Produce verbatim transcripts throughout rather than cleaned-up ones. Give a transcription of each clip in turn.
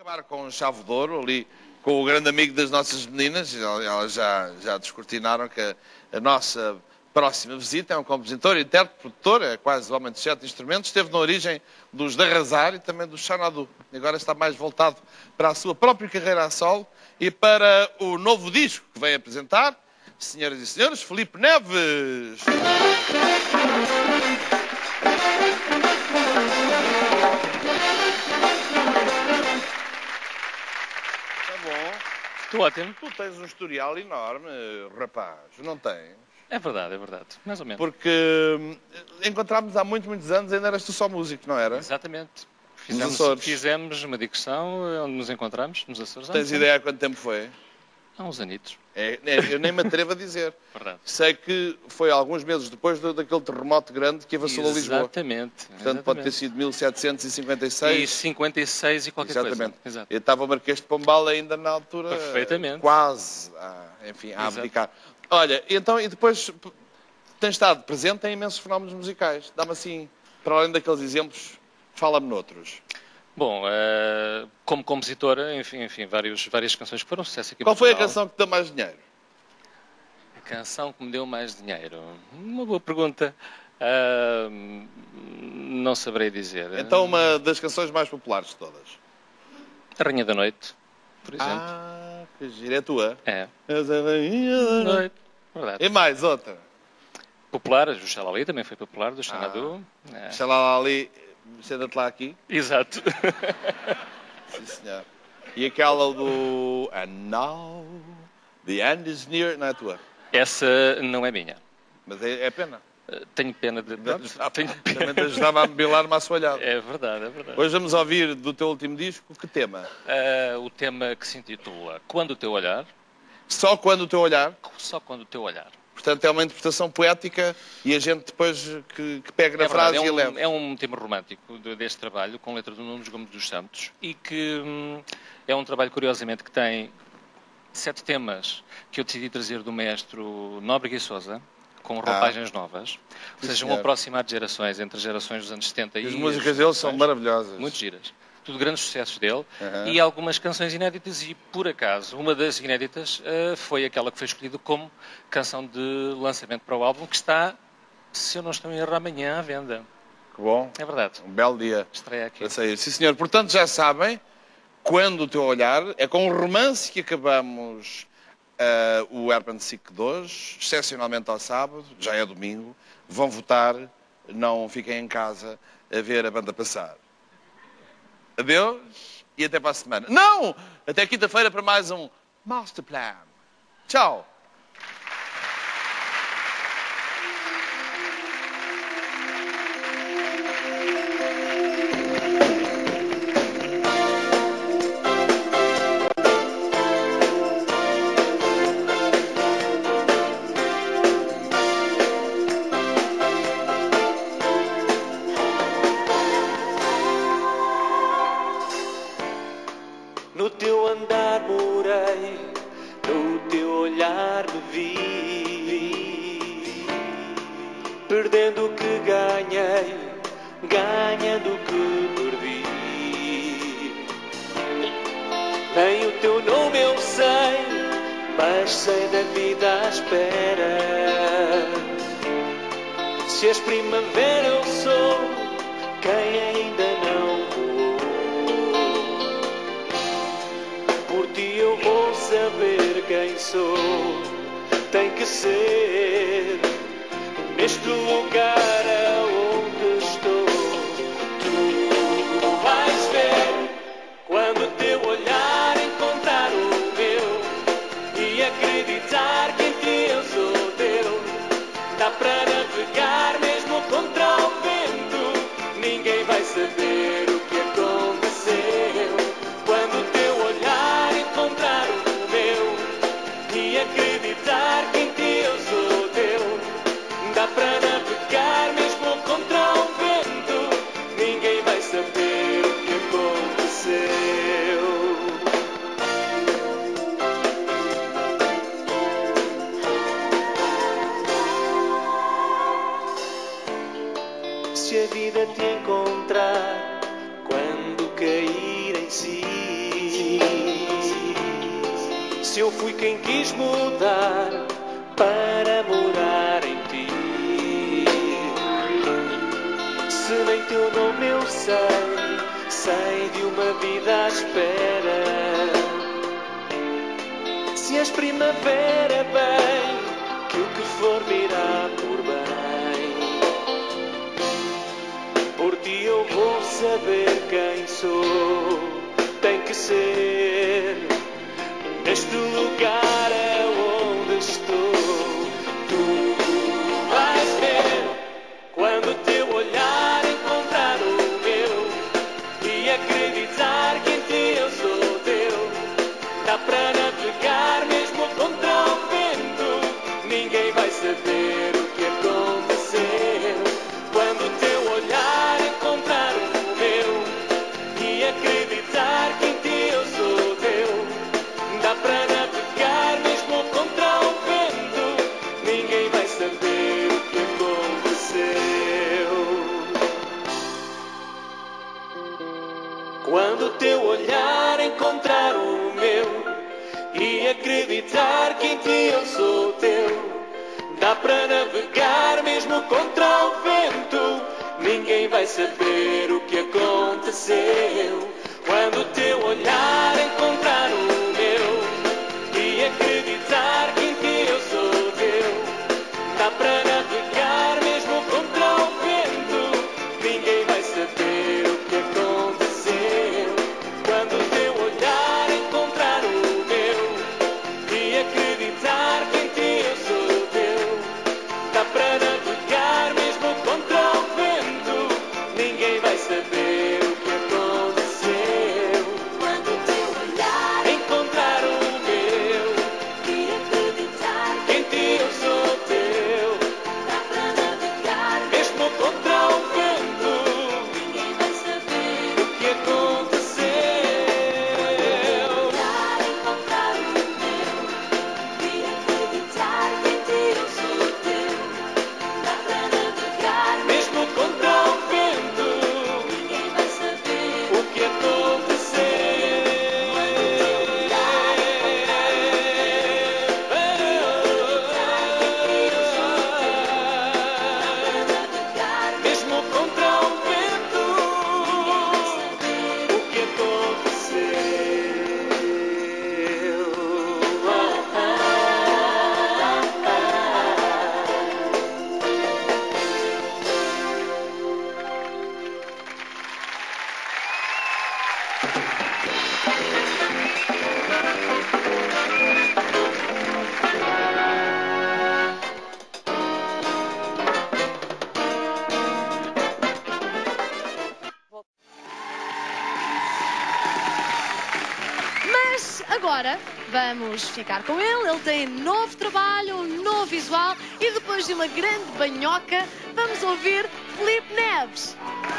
acabar com um chave de ouro ali, com o grande amigo das nossas meninas. Elas já, já descortinaram que a, a nossa próxima visita é um compositor, intérprete, produtor, é quase o homem de sete instrumentos. Esteve na origem dos de Arrasar e também do Xanadu. E agora está mais voltado para a sua própria carreira a solo e para o novo disco que vem apresentar. Senhoras e senhores, Filipe Neves! Estou ótimo. Tu tens um historial enorme, rapaz, não tens? É verdade, é verdade. Mais ou menos. Porque hum, encontrámos há muitos, muitos anos, ainda eras tu só músico, não era? Exatamente. Nos Fizemos, Açores. fizemos uma digressão onde nos encontramos, nos Açores. Tens ideia há quanto tempo foi? Há uns anitos. É, é, eu nem me atrevo a dizer. Verdade. Sei que foi alguns meses depois do, daquele terremoto grande que avassalou Lisboa. Exatamente. Portanto, exatamente. pode ter sido mil setecentos e cinquenta e seis. E cinquenta e seis e qualquer Exatamente. coisa. Exato. Eu estava o Marquês de Pombal ainda na altura. Perfeitamente. Quase, a, enfim, a Exato. abdicar. Olha, então, e depois tens estado presente em imensos fenómenos musicais. Dá-me assim, para além daqueles exemplos, fala-me noutros. Bom, uh, como compositora, enfim, enfim vários, várias canções que foram sucesso aqui em Qual foi a Portugal. canção que te deu mais dinheiro? A canção que me deu mais dinheiro? Uma boa pergunta. Uh, não saberei dizer. Então, uma das canções mais populares de todas. A Rainha da Noite, por exemplo. Ah, que gira, é tua? É. És a rainha da noite. Verdade. E mais outra? Popular, o Xalali também foi popular, do Xanadu. Ah. É. Deixa lá ali, senta-te lá aqui. Exato. Sim, senhor. E aquela do And now the end is near, não é tua? Essa não é minha. Mas é, é pena. Uh, Tenho pena de... Pronto, tenho Também pena. te ajudava a mebilar uma assoalhada. É verdade, é verdade. Hoje vamos ouvir do teu último disco, que tema? Uh, o tema que se intitula Quando o Teu Olhar, Só quando o teu olhar. só quando o teu olhar. Portanto, é uma interpretação poética e a gente depois que, que pega na É frase verdade, e é, um, leva. é um tema romântico de- deste trabalho, com letra do Nuno Gomes dos Santos, e que hum, é um trabalho, curiosamente, que tem sete temas que eu decidi trazer do maestro Nóbrega e Sousa, com roupagens novas, ou Sim, seja, um senhor. aproximar de gerações, entre as gerações dos anos setenta E e... as as músicas deles são gerações. maravilhosas. Muito giras. Tudo grandes sucessos dele Aham. e algumas canções inéditas e, por acaso, uma das inéditas uh, foi aquela que foi escolhida como canção de lançamento para o álbum, que está, se eu não estou em erro, amanhã à venda. Que bom. É verdade. Um belo dia Estreia aqui. para sair. Sim, senhor. Portanto, já sabem, quando o teu olhar, é com o romance que acabamos uh, o Urban Sick de hoje, excepcionalmente ao sábado, já é domingo, vão votar, não fiquem em casa a ver a banda passar. Adeus e até para a semana. Não! Até quinta-feira para mais um Masterplan. Tchau! No teu andar morei, no teu olhar me vi, perdendo o que ganhei, ganhando o que perdi. Nem o teu nome eu sei, mas sei da vida à espera. Se és primavera eu sou quem ainda não voou. Por ti eu vou saber quem sou. Tem que ser neste lugar aonde estou. Tu vais ver quando o teu olhar encontrar o meu e acreditar que em ti eu sou teu. Dá para navegar mesmo contra o vento. Ninguém vai saber o que aconteceu quando o teu olhar encontrar o meu e acreditar que em ti eu sou teu. Dá para navegar mesmo Se eu fui quem quis mudar para morar em ti, se nem teu nome eu sei, sei de uma vida à espera. Se és primavera, bem, que o que for virá por bem. Por ti eu vou saber quem sou, tem que ser neste lugar aonde estou. Tu vais ver quando o teu olhar encontrar o meu e acreditar que em ti eu sou teu. Dá para navegar mesmo contra o vento, ninguém vai saber o que aconteceu. Quando o teu olhar encontrar o meu e acreditar que em ti eu sou teu, dá para navegar mesmo contra o vento, ninguém vai saber o que aconteceu. Quando o teu olhar encontrar o meu e acreditar que em ti eu sou teu, dá para navegar mesmo contra o vento, ninguém vai saber o que aconteceu. Quando o teu olhar encontrar o meu e acreditar que em ti eu sou teu, dá para navegar mesmo contra o vento, ninguém vai saber o que aconteceu. Quando o teu olhar encontrar o meu e acreditar que em ti eu sou teu, dá para navegar mesmo contra o vento, ninguém vai saber o que aconteceu. Quando o teu olhar encontrar o meu e acreditar que em ti eu sou teu, dá para navegar mesmo contra o vento, ninguém vai saber o que aconteceu. Olhar encontrar o meu e acreditar que em ti eu sou teu, dá para navegar mesmo contra o vento, ninguém vai saber o que aconteceu. Mesmo contra o vento, o que aconteceu? Mas agora vamos ficar com ele. Ele tem novo trabalho, um novo visual e depois de uma grande banhoca, vamos ouvir Filipe Neves.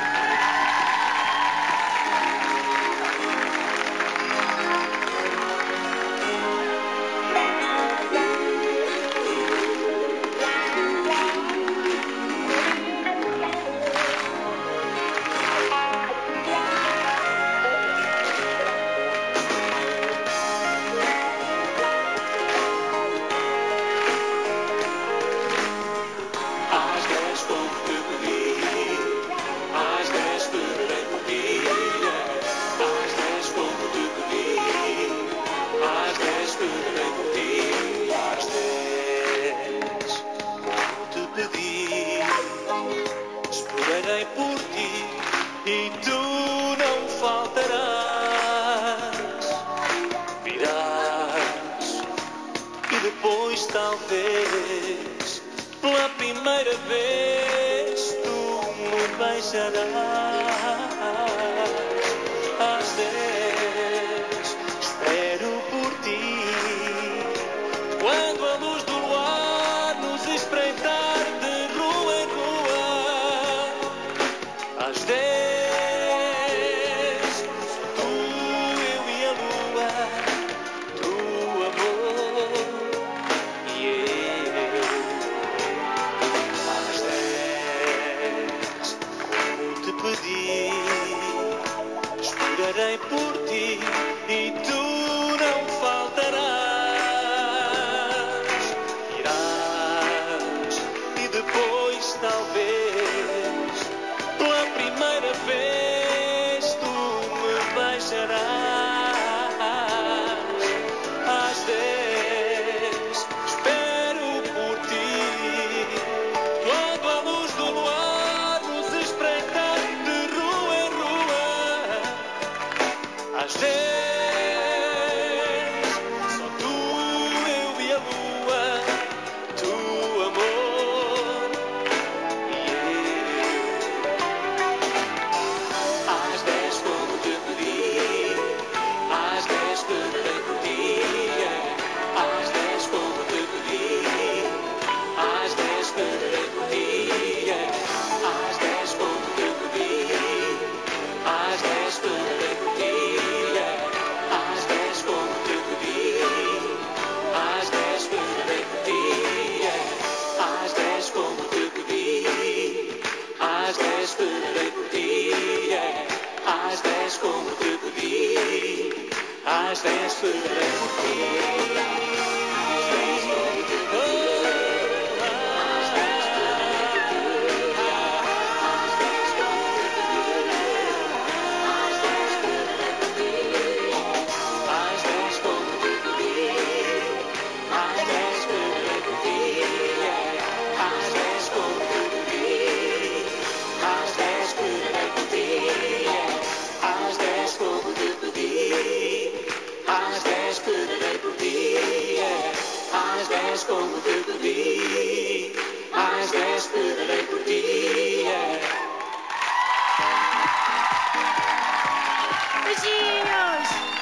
Às dez vou te pedir, às dez esperei por ti. Às dez vou te pedir, às dez esperei por ti. Às dez vou te pedir, esperarei por ti e tu não faltarás. Virás e depois talvez pela primeira vez tu me beijarás. Às dez espero por ti, quando a luz do luar nos espreitar de rua em rua. Às dez tu, eu e a lua, tu amor e eu. Às dez como te pedi, às dez esperarei por ti. Como te pedi, às dez esperarei por ti. Beijinhos!